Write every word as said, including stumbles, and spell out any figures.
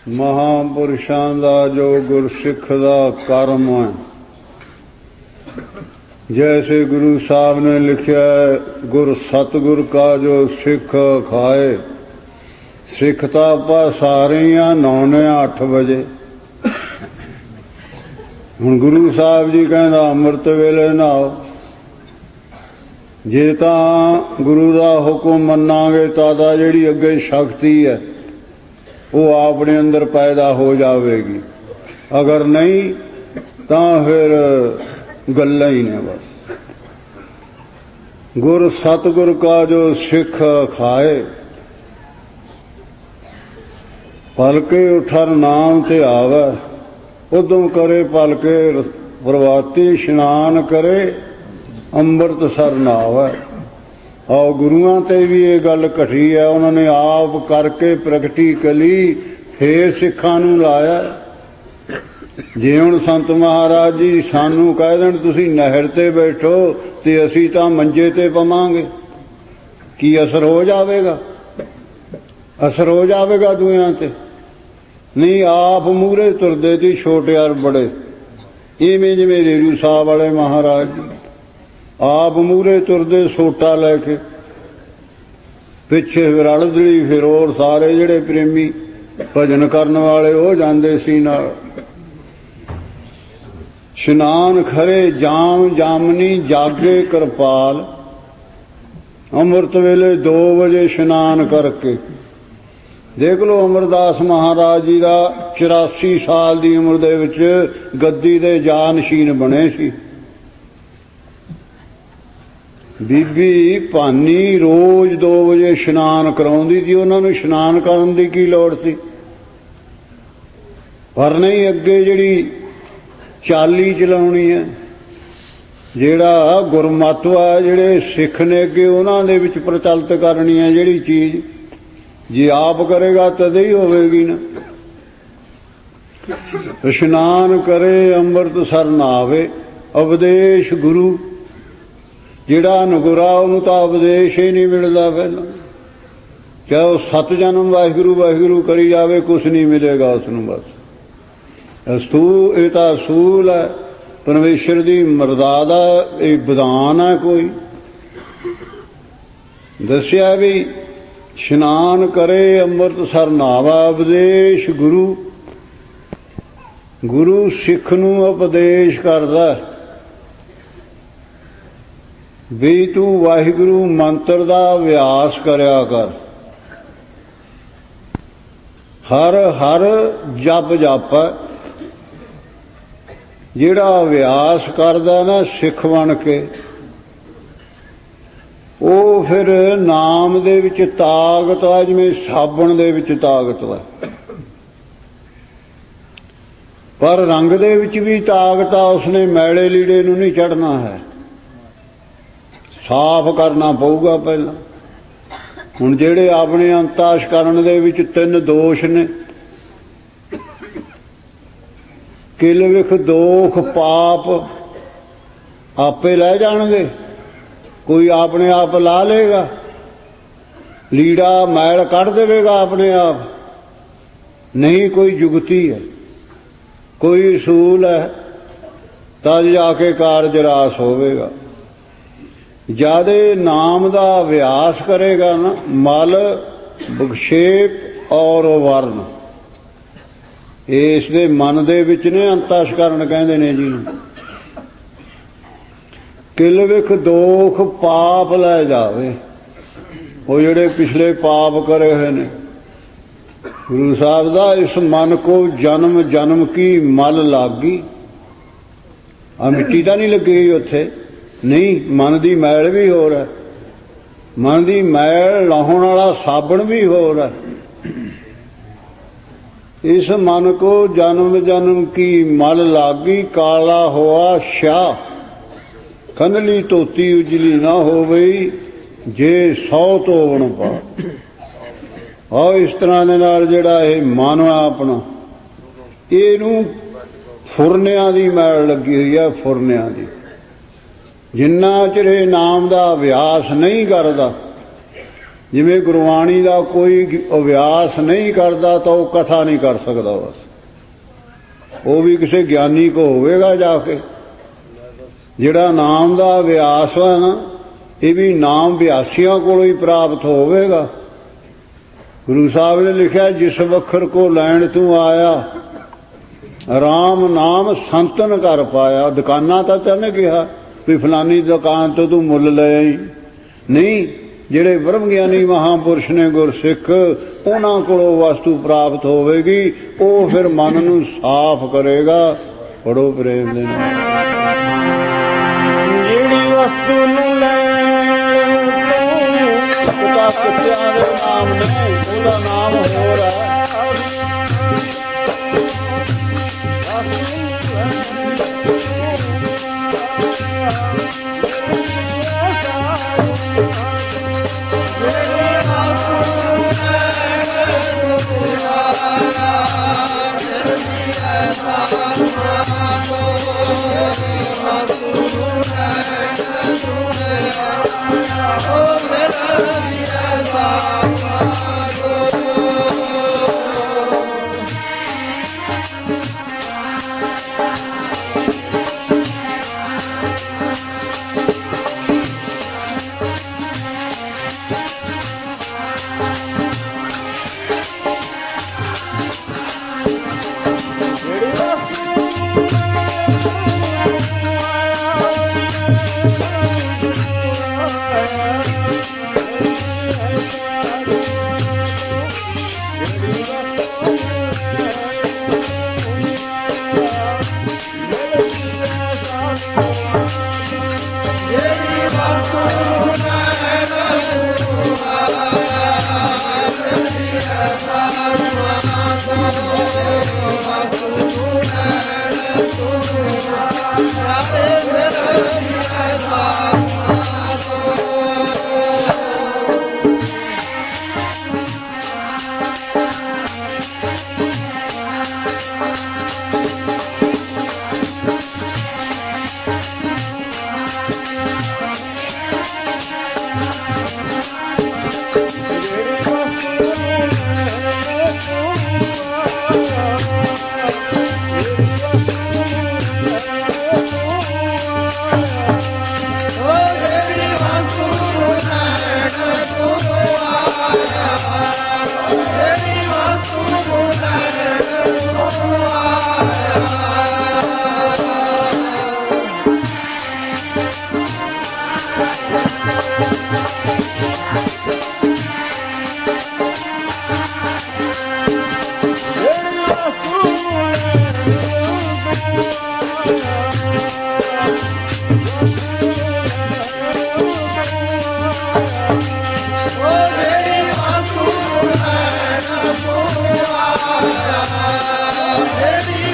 महापुरुषां दा जो गुरसिख दा कर्म है, जैसे गुरु साहब ने लिखा है, गुर सतगुर का जो सिख खाए, सिख तो आप सारे नौने अठ बजे। हुण गुरु साहब जी कहंदा अमृत वेले नहाओ, जे तां गुरु दा हुक्म मन्नांगे तां जिहड़ी अगे शक्ति है वो अपने अंदर पैदा हो जाएगी, अगर नहीं तो फिर गल्लां ही ने बस। गुर सतगुर का जो सिख खाए, पलके उठर नाम ते आवे, उदम करे पलके प्रभाती स्नान करे, अंमृत सर नावे। और गुरुआं ते भी ये गल घटी है, उन्होंने आप करके प्रगटी कली, फिर सिखां नूं लाया। जे हुण संत महाराज जी सानू कह देण तुसीं नहर ते बैठो ते असीं तां मंजे ते पवांगे, की असर हो जाएगा? असर हो जाएगा दुआं ते? नहीं, आप मूहरे तुरदे सी छोटे अर बड़े, इवें जिवें रेरू साहब वाले महाराज जी आप मूहरे तुरदे सोटा लैके, पिछे फिर अड़दड़ी, फिर और सारे जिहड़े प्रेमी भजन करने वाले हो जाते सी नाल। स्नान खरे जाम जामनी जागे कृपाल, अमृत वेले दो बजे स्नान करके। देख लो अमरदास महाराज जी का चौरासी साल की उम्र दे विच गद्दी दे जानशीन बने सी। बीबी भानी रोज दो बजे स्नान कराउंदी सी, उन्होंने स्नान करन दी की लोड़ सी? पर नहीं, अगे जिहड़ी चाली चलाउणी है, जिहड़ा गुरमत्व है, जिहड़े सिख ने अगे उन्हां दे विच प्रचलित करनी है जिहड़ी चीज, जे आप करेगा तद ही होवेगी ना। स्नान करे अंमृत सर नावे, उपदेश गुरु जिहड़ा नगुरा उन्होंने तो उपदेश ही नहीं मिलता। पहला चाहे वह सत जन्म वाहिगुरु वाहिगुरु करी जाए, कुछ नहीं मिलेगा उसनों। बस असूल ये तो असूल है, परमेश्वर की मर्यादा, एक विधान है। कोई दसिया भी स्नान करे अमृत सर नावा, उपदेश गुरु। गुरु सिख नूं उपदेश करदा भी तू वाहिगुरु मंत्र दा अभ्यास करया कर, हर हर जप जप। जिहड़ा अभ्यास करदा ना सिख बन के, वो फिर नाम दे विच ताकत आ, जिवें साबण दे विच ताकत है, पर रंग दे विच भी ताकत आ। उसने मैले लीड़े नूं नहीं चढ़ना है, साफ करना पऊगा पहला। हुण जिहड़े अपने अंतःकरण दे विच तीन दोष ने, किल विख दोख पाप, आपे लै जाणगे। कोई अपने आप ला लेगा, लीड़ा मैल कढ़ देवेगा अपने आप? नहीं, कोई जुगती है, कोई असूल है, तद जाके कारज रास होवेगा। ज्यादा नाम का अभ्यास करेगा ना, मल विक्षेप और वर्ण, इस दे मन दे विच ने अंतःकरण कहंदे ने जी। किल विख दोख पाप लै जावे, वो जिहड़े पिछले पाप करे हुए ने। गुरु साहब दा इस मन को जन्म जन्म की मल लागी। आ मिट्टी दा नहीं लगी उत्थे, नहीं, मन की मैल भी हो रहा, मन की मैल लाहुण वाला साबण भी हो रहा। इस मन को जन्म जन्म की मल लागी, काला हुआ शाह, कनली धोती उजली ना हो गई, जे सौ धोवण पा। और इस तरह दे नाल जिहड़ा ये मन है अपना, इहनूं फुरनियां दी मैल लगी हुई है, फुरनियां दी। जिन्ना चिर नाम का अभ्यास नहीं करता, ਜਿਵੇਂ ਗੁਰਬਾਣੀ ਦਾ ਕੋਈ ਅਭਿਆਸ ਨਹੀਂ ਕਰਦਾ ਤਾਂ ਉਹ ਕਥਾ ਨਹੀਂ ਕਰ ਸਕਦਾ। ਬਸ ਉਹ ਵੀ ਕਿਸੇ ਗਿਆਨੀ ਕੋ ਹੋਵੇਗਾ ਜਾ ਕੇ। ਜਿਹੜਾ ਨਾਮ ਦਾ ਅਭਿਆਸ ਹੈ ਨਾ, ਇਹ ਵੀ ਨਾਮ ਅਭਿਆਸੀਆਂ ਕੋਲੋਂ ਹੀ ਪ੍ਰਾਪਤ ਹੋਵੇਗਾ। ਗੁਰੂ ਸਾਹਿਬ ਨੇ ਲਿਖਿਆ, ਜਿਸ ਵਖਰ ਕੋ ਲੈਣ ਤੂੰ ਆਇਆ, ਰਾਮ ਨਾਮ ਸੰਤਨ ਕਰ ਪਾਇਆ। ਦੁਕਾਨਾਂ ਤਾਂ ਤੈਨੇ ਕਿਹਾ ਵੀ ਫਲਾਨੀ ਦੁਕਾਨ ਤੋਂ ਤੂੰ ਮੁੱਲ ਲੈ ਆਈ, ਨਹੀਂ। ਜਿਹੜੇ ਬ੍ਰਹਮ ਗਿਆਨੀ ਮਹਾਂਪੁਰਸ਼ ਨੇ ਗੁਰਸਿੱਖ, ਉਹਨਾਂ ਕੋਲੋਂ ਵਸਤੂ ਪ੍ਰਾਪਤ ਹੋਵੇਗੀ। ਉਹ ਫਿਰ ਮਨ ਨੂੰ ਸਾਫ਼ ਕਰੇਗਾ। ਪੜੋ ਪ੍ਰੇਮ ਦੇ ਨਾਲ, ਜਿਹੜੀ ਵਸਤੂ ਨੂੰ ਲੈਣ ਤੋਂ ਕੁੱਤਿਆਂ ਦੇ ਨਾਮ ਨੇ, ਉਹਦਾ ਨਾਮ ਹੋਰ ਹੈ। Hey